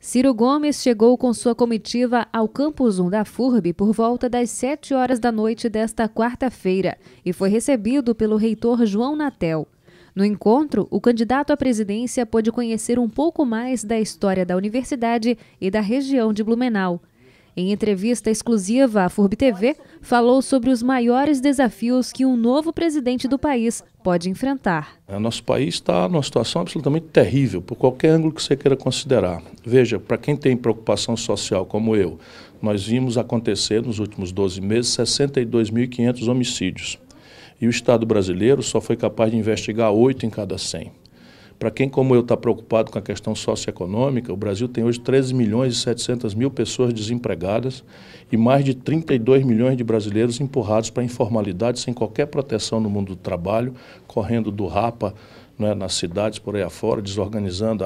Ciro Gomes chegou com sua comitiva ao Campus 1 da FURB por volta das 7 horas da noite desta quarta-feira e foi recebido pelo reitor João Natel. No encontro, o candidato à presidência pôde conhecer um pouco mais da história da universidade e da região de Blumenau. Em entrevista exclusiva à FURB TV, falou sobre os maiores desafios que um novo presidente do país pode enfrentar. Nosso país está numa situação absolutamente terrível, por qualquer ângulo que você queira considerar. Veja, para quem tem preocupação social como eu, nós vimos acontecer nos últimos 12 meses 62.500 homicídios. E o Estado brasileiro só foi capaz de investigar 8 em cada 100. Para quem, como eu, está preocupado com a questão socioeconômica, o Brasil tem hoje 13.700.000 pessoas desempregadas e mais de 32 milhões de brasileiros empurrados para a informalidade, sem qualquer proteção no mundo do trabalho, correndo do rapa, né, nas cidades por aí afora, desorganizando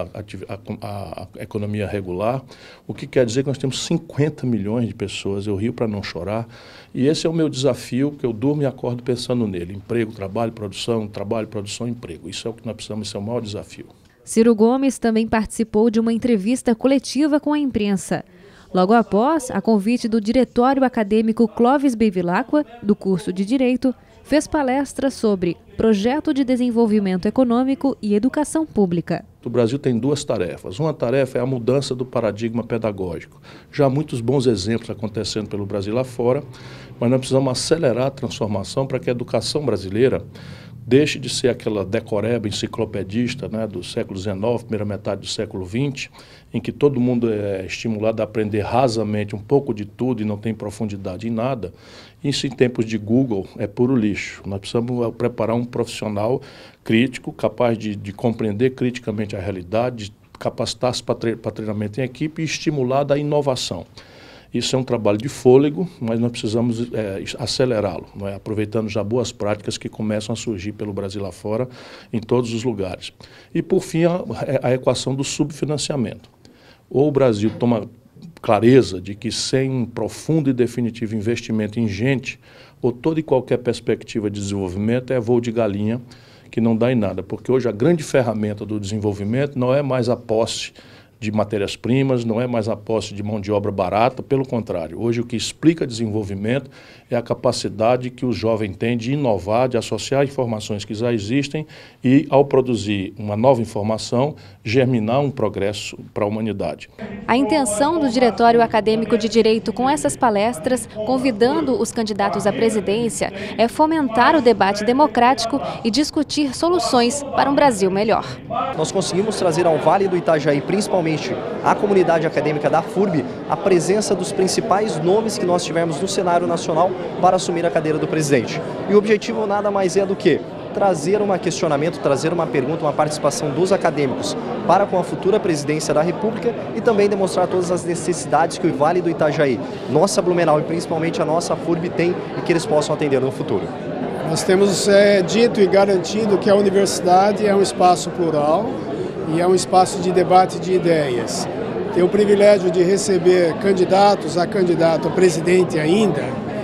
a economia regular, o que quer dizer que nós temos 50 milhões de pessoas, eu rio para não chorar, e esse é o meu desafio, que eu durmo e acordo pensando nele, emprego, trabalho, produção, emprego, isso é o que nós precisamos, esse é o maior desafio. Ciro Gomes também participou de uma entrevista coletiva com a imprensa. Logo após, a convite do Diretório Acadêmico Clóvis Bevilacqua, do curso de Direito, fez palestra sobre Projeto de Desenvolvimento Econômico e Educação Pública. O Brasil tem duas tarefas. Uma tarefa é a mudança do paradigma pedagógico. Já há muitos bons exemplos acontecendo pelo Brasil lá fora, mas nós precisamos acelerar a transformação para que a educação brasileira deixe de ser aquela decoreba enciclopedista, né, do século XIX, primeira metade do século XX, em que todo mundo é estimulado a aprender rasamente um pouco de tudo e não tem profundidade em nada. Isso, em tempos de Google, é puro lixo. Nós precisamos preparar um profissional crítico, capaz de compreender criticamente a realidade, de capacitar-se para treinamento em equipe e estimular a inovação. Isso é um trabalho de fôlego, mas nós precisamos acelerá-lo, não é? Aproveitando já boas práticas que começam a surgir pelo Brasil lá fora, em todos os lugares. E, por fim, a equação do subfinanciamento. Ou o Brasil toma clareza de que sem um profundo e definitivo investimento em gente, ou toda e qualquer perspectiva de desenvolvimento é voo de galinha, que não dá em nada, porque hoje a grande ferramenta do desenvolvimento não é mais a posse de matérias-primas, não é mais a posse de mão de obra barata, pelo contrário. Hoje o que explica desenvolvimento é a capacidade que o jovem tem de inovar, de associar informações que já existem e, ao produzir uma nova informação, germinar um progresso para a humanidade. A intenção do Diretório Acadêmico de Direito com essas palestras, convidando os candidatos à presidência, é fomentar o debate democrático e discutir soluções para um Brasil melhor. Nós conseguimos trazer ao Vale do Itajaí, principalmente à comunidade acadêmica da FURB, a presença dos principais nomes que nós tivemos no cenário nacional para assumir a cadeira do presidente. E o objetivo nada mais é do que trazer um questionamento, trazer uma pergunta, uma participação dos acadêmicos para com a futura presidência da República e também demonstrar todas as necessidades que o Vale do Itajaí, nossa Blumenau e principalmente a nossa FURB tem e que eles possam atender no futuro. Nós temos dito e garantido que a universidade é um espaço plural e é um espaço de debate de ideias. Ter o privilégio de receber candidatos a candidato a presidente ainda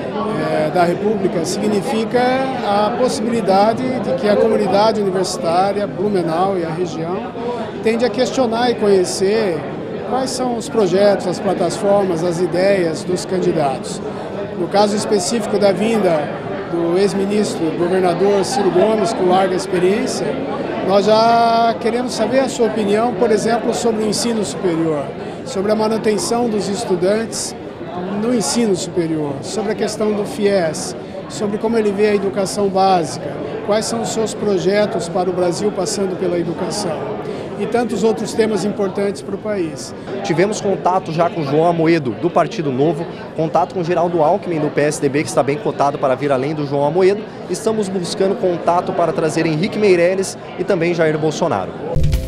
da República significa a possibilidade de que a comunidade universitária, Blumenau e a região, tende a questionar e conhecer quais são os projetos, as plataformas, as ideias dos candidatos. No caso específico da vinda do ex-ministro, governador Ciro Gomes, com larga experiência, nós já queremos saber a sua opinião, por exemplo, sobre o ensino superior, sobre a manutenção dos estudantes no ensino superior, sobre a questão do FIES, sobre como ele vê a educação básica, quais são os seus projetos para o Brasil passando pela educação e tantos outros temas importantes para o país. Tivemos contato já com João Amoedo, do Partido Novo, contato com Geraldo Alckmin, do PSDB, que está bem cotado para vir além do João Amoedo. Estamos buscando contato para trazer Henrique Meirelles e também Jair Bolsonaro.